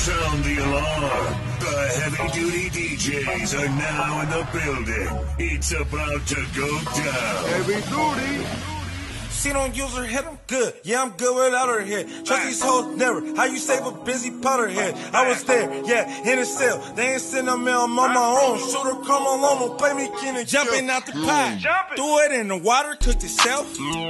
Sound the alarm. The heavy-duty DJs are now in the building. It's about to go down. Heavy duty. She don't use her head, I'm good. Yeah, I'm good without her head. Trust these hoes never. How you save a busy powder head? I was there, yeah, in a cell. They ain't send a mail, I'm on my own. Shooter come along, don't play me king and jumping out the pot. Threw it in the water, cooked itself.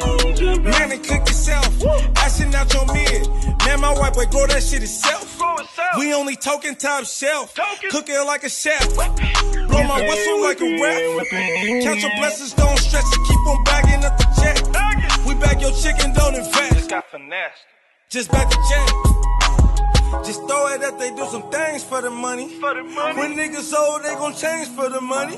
Man, it cooked itself. Ashing out your mid. Man, my white boy grow that shit itself. We only token top shelf. Cook it like a chef. Blow my whistle like a ref. Count your blessings, don't stress it. Keep on bagging up the check. We bag your chicken, don't invest. Just got finessed. Just back the check. Just throw it up, they do some things for the money. When niggas old, they gon' change for the money.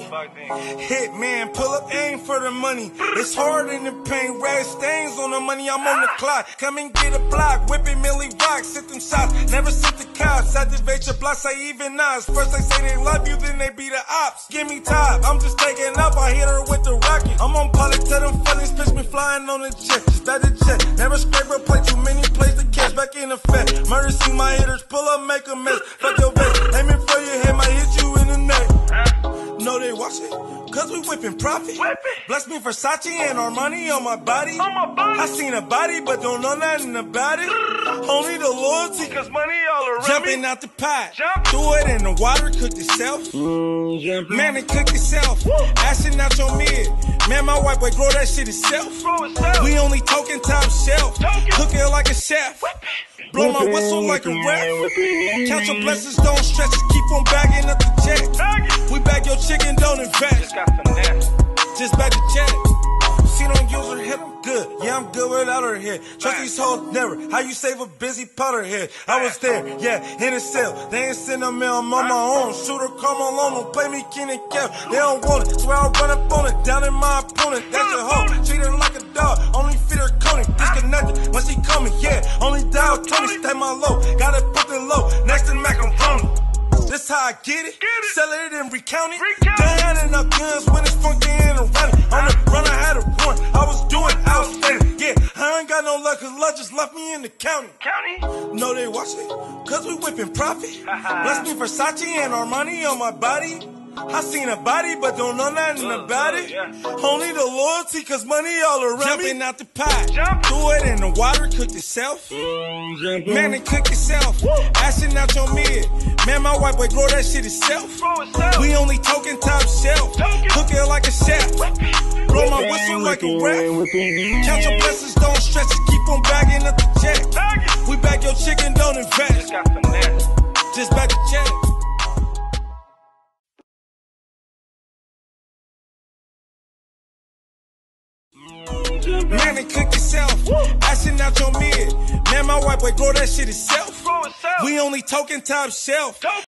Hit man, pull up, aim for the money. It's hard in the paint, red stains on the money. I'm on the clock. Come and get a block, whipping Millie rocks, hit them shots. Never sit the cops, activate your blocks, I even odds. First they say they love you, then they be the ops. Give me top, I'm just taking up, I hit her with the rocket. I'm on pilot, tell them feelings, pitch me flying on the jet. Just at the jet, never scrape or play too many plays to catch. Back in effect, murder see my hitters, pull up, make a mess. Fuck your vest, aiming for your head, might hit you in the neck. No, they watch it, cause we whipping profit. Bless me Versace and Armani on my body. I seen a body, but don't know nothing about it. Only the loyalty, Cause money all around jumping me. out the pot. Threw it in the water, cooked itself. Man, it cooked itself. Ashing out your mid. Man, my white boy grow that shit itself. We only token top shelf. Cook it like a chef. Blow my whistle like a ref. Count your blessings, don't stress it. Keep on bagging up the check. We bag your chicken, don't invest. Just got finessed. Just back the check. She don't use her head, I'm good. Yeah, I'm good without her head. Trust these hoes never. How you save a busy powder head? I was there, yeah, in a cell. They ain't send a mail, I'm on my own. Shooter come along, don't play me king and cap. They don't want it, swear I run up on it. Down in my opponent, that's your hoe. Treat her like a dog, only feed her Coney. Disconnected when she coming, yeah. Only dial 20, stay my low. Gotta put the low, next to macaroni. This how I get it. Sell it and recount it. Done handing up guns when it's funky and around it. On the run, I had a warrant. I was doing outstanding. Yeah, I ain't got no luck, cause luck just left me in the county. No, they watch it, cause we whipping profit. Bless me Versace and Armani on my body. I seen a body, but don't know nothing about it. Only the loyalty, cause money all around me. Jumping out the pot. Threw it in the water, cooked itself. Man, it cooked itself. Ashing out your mid. Man, my white boy grow that shit itself. We only token top shelf. Cook it like a chef. Blow my whistle like a ref. Count your blessings, don't stress it. Keep on bagging up the check. We bag your chicken, don't invest. Just got finessed. Just back the check. Man, it cooked itself. Ashing out your mid. Man, my white boy grow that shit itself. We only token top shelf.